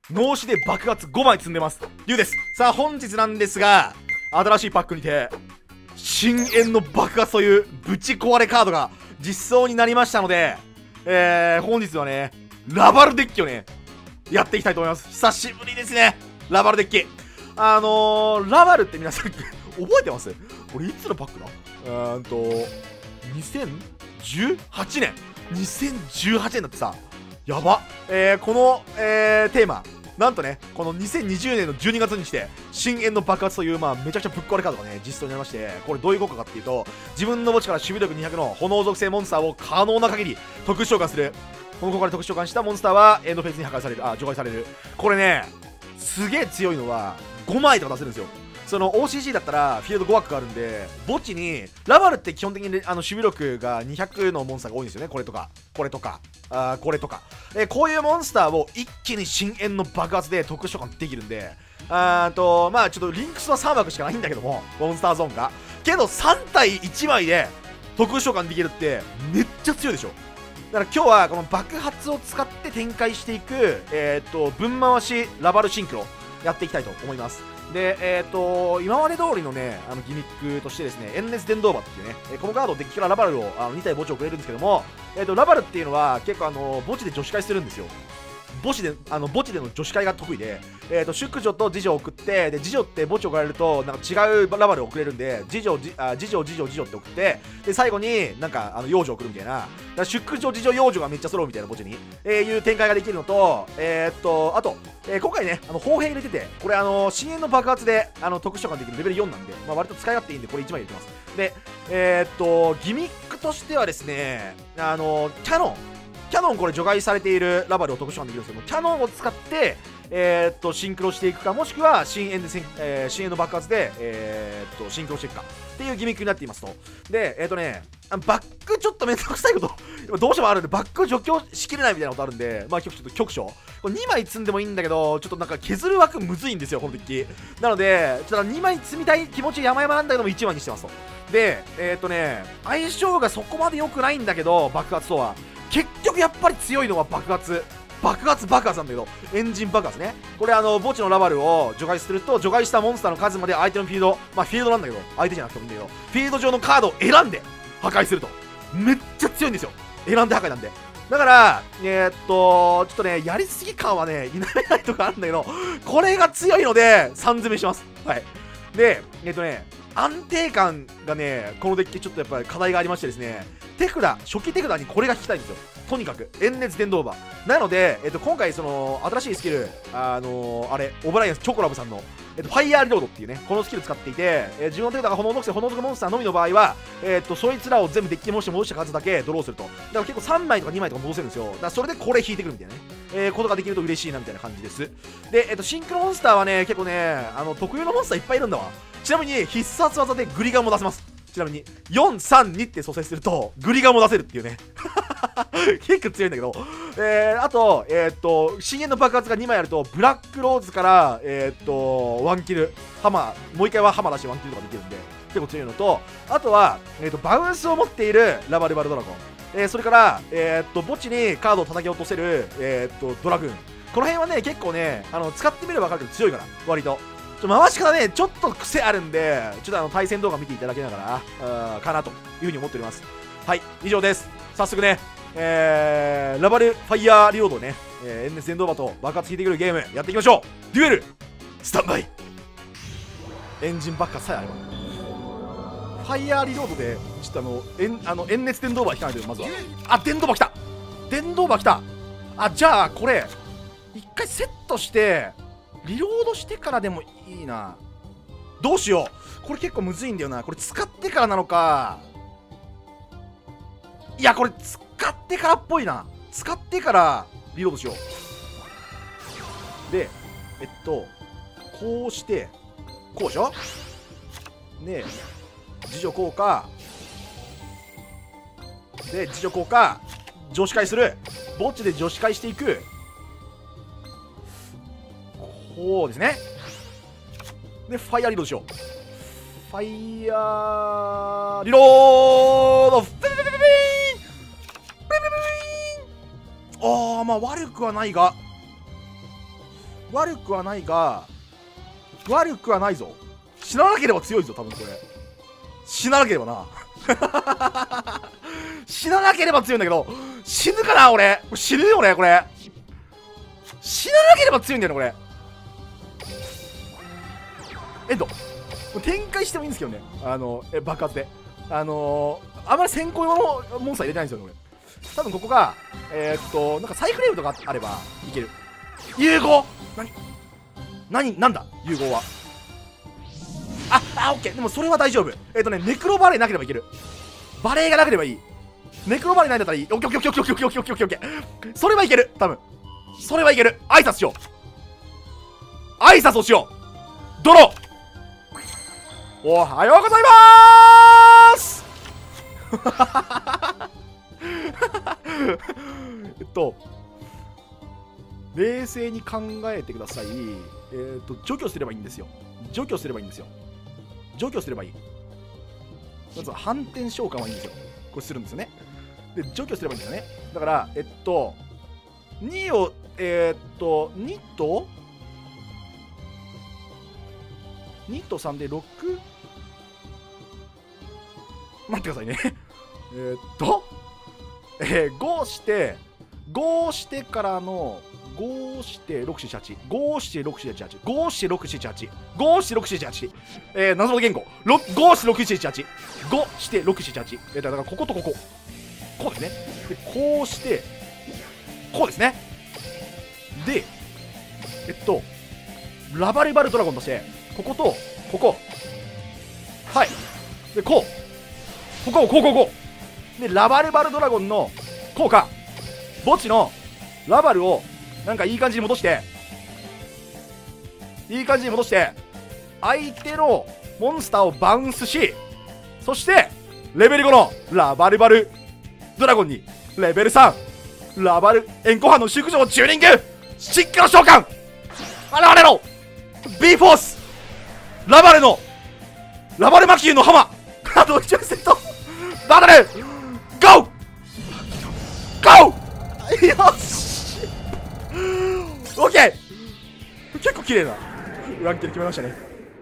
脳死で爆発5枚積んでますというです。さあ本日なんですが、新しいパックにて深淵の爆発というぶち壊れカードが実装になりましたので、本日はねラバルデッキをねやっていきたいと思います。久しぶりですね、ラバルデッキ。ラバルって皆さん覚えてます？俺いつのパックだ？2018年だってさ、やば。この、テーマなんとね、この2020年の12月にして深淵の爆発という、まあ、めちゃくちゃぶっ壊れカードがね実装になりまして、これどういう効果かっていうと、自分の墓地から守備力200の炎属性モンスターを可能な限り特殊召喚する。この効果で特殊召喚したモンスターはエンドフェイスに破壊される、除外される。これねすげえ強いのは5枚とか出せるんですよ。その OCC だったらフィールド5枠があるんで、墓地にラバルって基本的に守備力が200のモンスターが多いんですよね。これとかこれとかこれとか、こういうモンスターを一気に深淵の爆発で特殊召喚できるんで、まあちょっとリンクスは3枠しかないんだけども、モンスターゾーンがけど3対1枚で特殊召喚できるってめっちゃ強いでしょ。だから今日はこの爆発を使って展開していく分回しラバルシンクロやっていきたいと思います。で、今まで通りのね、ギミックとしてですね、エンネス伝導馬っていうね、このカードデッキからラバルを2体墓地をくれるんですけども、ラバルっていうのは結構墓地で女子会するんですよ。墓地での女子会が得意で、淑女と次女を送って、で次女って墓地を送られるとなんか違うラバルを送れるんで、次女って送って、で最後になんか幼女を送るみたいな、だから淑女次女幼女がめっちゃ揃うみたいな墓地に、いう展開ができるのと、あと、今回ね砲兵入れてて、これ深淵の爆発で特殊召喚できるレベル4なんで、まあ、割と使い勝手いいんでこれ1枚入れてます。でギミックとしてはですね、キャノンこれ除外されているラバルを特殊召喚できるんですけども、キャノンを使ってシンクロしていくか、もしくは深淵の爆発でシンクロしていくかっていうギミックになっていますと。でバックちょっとめんどくさいことどうしてもあるんで、バック除去しきれないみたいなことあるんで、まあちょっと局所これ2枚積んでもいいんだけど、ちょっとなんか削る枠むずいんですよこのデッキなので、ちょっと2枚積みたい気持ち山々なんだけども1枚にしてますと。で相性がそこまで良くないんだけど、爆発とは結局やっぱり強いのは爆発なんだけど、エンジン爆発ね。これ墓地のラバルを除外すると、除外したモンスターの数まで相手のフィールド、まあフィールドなんだけど相手じゃなくてもいいんだけど、フィールド上のカードを選んで破壊するとめっちゃ強いんですよ。選んで破壊なんで。だからちょっとねやりすぎ感はね否めないとかあるんだけど、これが強いので3攻めします。はい。で安定感がね、このデッキちょっとやっぱり課題がありましてですね、初期手札にこれが引きたいんですよ。とにかく遠熱伝導馬なので、今回その新しいスキルオブライアンスチョコラブさんのファイヤーリロードっていうね、このスキル使っていて、自分の手札が炎属モンスターのみの場合はそいつらを全部デッキに戻した数だけドローすると。だから結構3枚とか2枚とか戻せるんですよ。だからそれでこれ引いてくるみたいなね、ことができると嬉しいなみたいな感じです。でシンクロモンスターはね結構ね特有のモンスターいっぱいいるんだわ。ちなみに必殺技でグリガンも出せます。ちなみに432って蘇生するとグリガンも出せるっていうね結構強いんだけど、あと深淵の爆発が2枚あるとブラックローズからワンキルもう一回はハマ出してワンキルとかできるんで結構強いのと、あとはバウンスを持っているラバルバルドラゴン、それから墓地にカードを叩き落とせるドラグーン、この辺はね結構ね使ってみれば分かるけど強いから割と。回し方ねちょっと癖あるんで、ちょっと対戦動画見ていただけながらかなというふうに思っております。はい、以上です。早速ねラバルファイヤーリロードね、エンネス伝導馬と爆発引いてくるゲームやっていきましょう。デュエルスタンバイ。エンジン爆発さえあればファイヤーリロードでちょっとエンネス伝導馬引かないと。まずは電動馬来た。じゃあこれ一回セットしてリロードしてからでもいいな。どうしよう、これ結構むずいんだよな。これ使ってからなのか、いやこれ使ってからっぽいな。使ってからリロードしよう。でこうしてこうでしょ。で自助効果で女子会する。墓地で女子会していく。こうですね。でファイヤーリロードしよう。ファイヤーリロード。まあ悪くはないが、 悪くはないが、悪くはないぞ。死ななければ強いぞ、多分これ。死ななければな。死ななければ強いんだけど、死ぬかな、俺。死ぬよね、これ。死ななければ強いんだよね、これ。エンド。展開してもいいんですけどね。爆発で。あまり先行用のモンスター入れてないんですよね、俺。多分ここが、なんかサイフレームとかあればいける。融合なんだ融合は。オッケー。でもそれは大丈夫。ネクロバレーなければいける。バレーがなければいい。ネクロバレーないんだったらいい。オッケーオッケーオッケーオッケーオッケーオッケーオッケー。それはいける。多分。それはいける。挨拶しよう。挨拶をしよう。ドロー。おはようございまーす。冷静に考えてください。除去すればいいんですよ。除去すればいい。まず反転召喚はいいんですよ。これするんですよね。で、除去すればいいんですよね。だから、2を、2と3で6？ 待ってくださいね。5してからの5して678、5して678、5して678、5して678、謎の言語、5して678、5して678、だからこことここ、こうですね。で、こうして、こうですね。で、ラバリバルドラゴンとして、こことここ、はい。で、こう、こう。で、ラバルバルドラゴンの効果、墓地のラバルをなんかいい感じに戻して、相手のモンスターをバウンスし、そしてレベル5のラバルバルドラゴンにレベル3ラバル円弧波の縮小チューニング、進化の召喚、現れろ B フォース、ラバル魔球のハマカード1セットバトルゴーよしオッケー。結構綺麗なランケル決めましたね。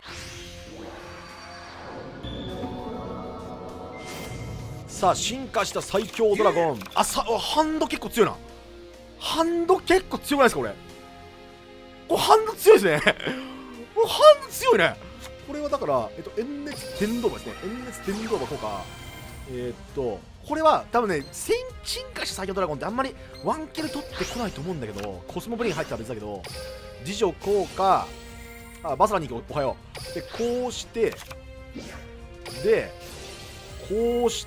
さあ、進化した最強ドラゴン。ハンド結構強いな。ハンド結構強くないですか、これ。ハンド強いですね。ハンド強いね。これはだから、遠熱伝導馬ですね。遠熱伝導馬効果。これは多分ね、進化した最強ドラゴンってあんまりワンキル取ってこないと思うんだけど、コスモブレイン入ってたら別だけど、自助効果、バスラに行く、おはよう。で、こうして、で、こうして、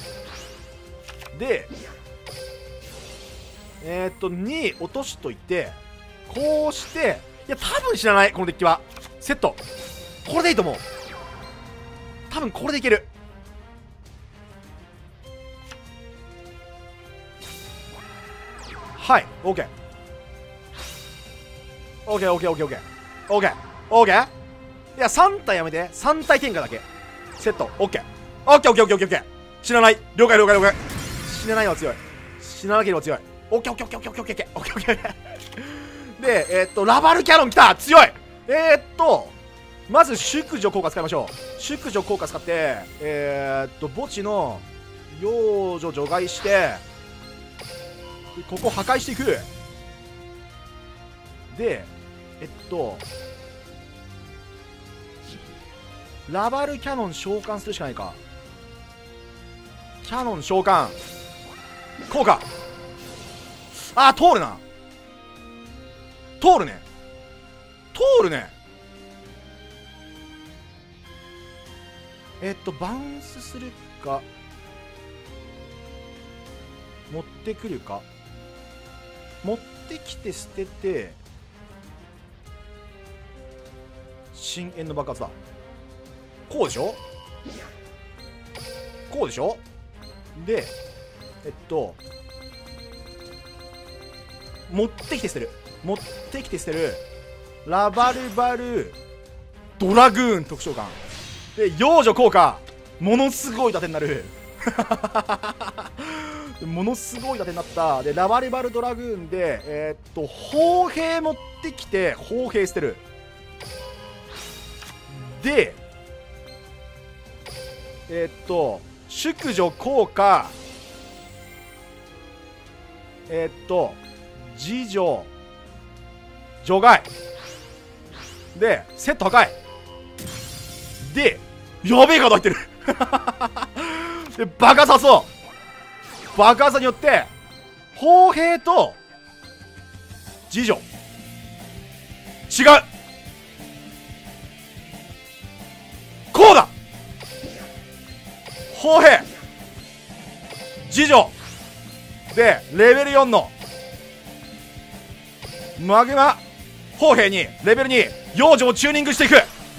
で、2落としといて、こうして、いや、多分知らない、このデッキは。セット。これでいいと思う。多分これでいける。はい、オッケー。オッケー。いや、3体やめて。3体転化だけ。セット。オッケー。死なない。了解。死なないは強い。死ななければ強い。オッケー。で、ラバルキャノン来た、強い。まず宿女効果使いましょう。宿女効果使って、墓地の幼女除外して、ここ破壊していく。で、ラバルキャノン召喚するしかないか。キャノン召喚効果。通るな。通るね。バウンスするか持ってくるか。持ってきて捨てて深淵の爆発だ。こうでしょ。で持ってきて捨てるラバルバルドラグーン特召喚で幼女効果、ものすごい打点になるものすごい盾になった。でラバリバルドラグーンで砲兵持ってきて砲兵捨てる。で淑女効果次女除外でセット破壊で、やべえカード入ってるで爆発さそう爆発によって砲兵と次女違うこうだ砲兵次女でレベル4のマグマ砲兵にレベル2幼女をチューニングしていく。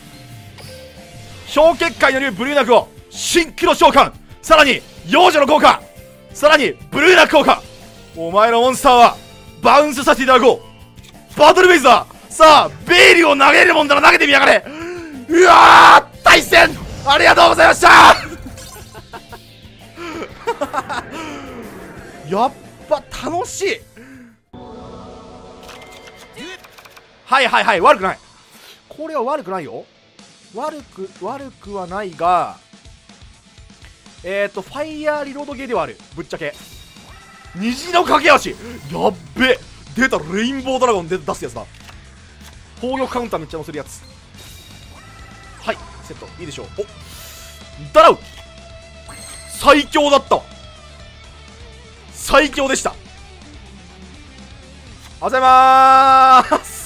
氷結界によるブルーナクを新規の召喚、さらに幼女の効果、さらにブルーナク効果。お前のモンスターはバウンスさせていただこう。バトルベイスだ。さあベイリュを投げれるもんなら投げてみやがれ。うわー対戦ありがとうございましたやっぱ楽しい。はいはいはい、悪くない。これは悪くないよ。悪くはないが、ファイヤーリロードゲーではある。ぶっちゃけ虹の駆け足やっべ。出たレインボードラゴン出すやつだ。砲撃カウンターめっちゃ乗せるやつ。はいセットいいでしょう。おダラウ最強だったわ。最強でした。ありがとうございまーす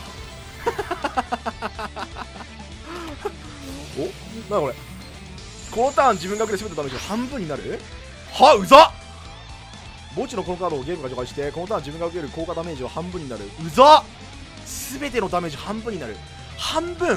お、なにこれ。このターン自分がくれ全てダメージが半分になる。はうざっ。墓地のこのカードをゲームが除外してこのターン自分が受ける効果ダメージは半分になる。うざっ。全てのダメージ半分になる。半分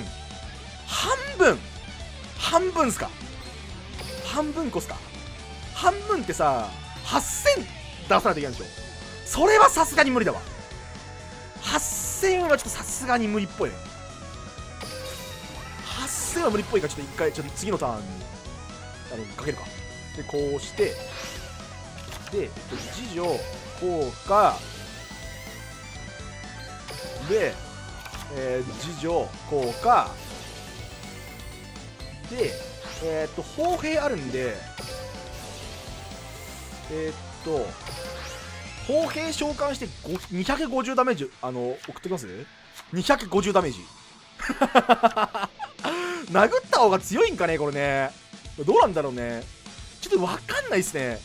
っすか。半分こっすか。半分ってさ8000出さないといけないんでしょ。それはさすがに無理だわ。8000はちょっとさすがに無理っぽいね。8000は無理っぽいからちょっと一回ちょっと次のターンにかけるか。でこうしてで次女効果で、次女効果で砲兵あるんで砲兵召喚して250ダメージ送ってきます。250ダメージ殴った方が強いんかねこれね。どうなんだろうね。ちょっと分かんないっすね。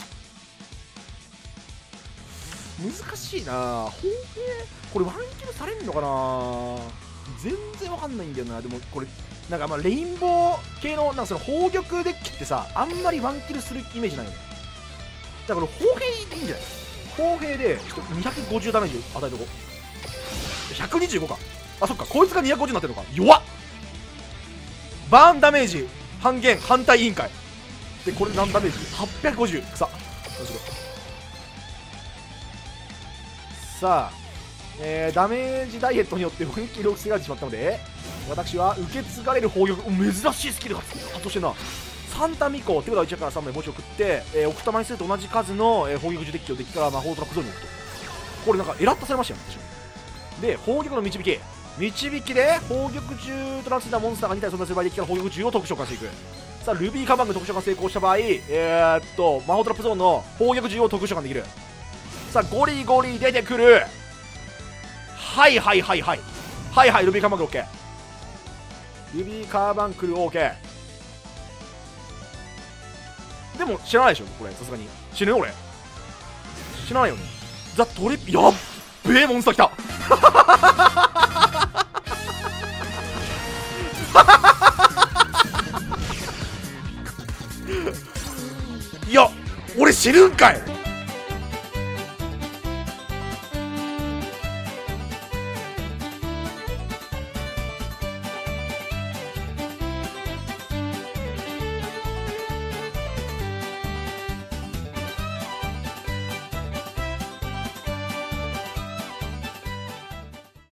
難しいな。砲兵これワンキルされんのかな。全然分かんないんだよな。でもこれなんかレインボー系のなんかその砲玉デッキってさあんまりワンキルするイメージないよね。だから砲兵でいいんじゃない。砲兵でちょっと250ダメージ与えとこう。125か。あそっかこいつが250になってるのか。弱っ。バーンダメージ半減反対委員会でこれ何ダメージ850草。さあ、ダメージダイエットによってワンキルを防がれてしまったので私は受け継がれる砲撃珍しいスキルが発動してんな。3ターン以降手札1から3枚墓地を送って、置く玉にすると同じ数の、砲撃樹デッキをデッキから魔法トラップゾーンに置くと。これなんかエラッタされましたよね確かに。で砲撃の導きで砲撃銃となっていたモンスターが2体存在する場合デッキから砲撃銃を特殊召喚していく。さあルビーカバング特殊召喚成功した場合魔法トラップゾーンの砲撃銃を特殊召喚できる。さあゴリゴリ出てくる。はいルビーカーバンクル OK。 ルビーカーバンクル OK。 でも知らないでしょこれ。さすがに死ぬよ俺。知らないよね。ザ・トリップやっべえモンスター来たいや俺死ぬんかい。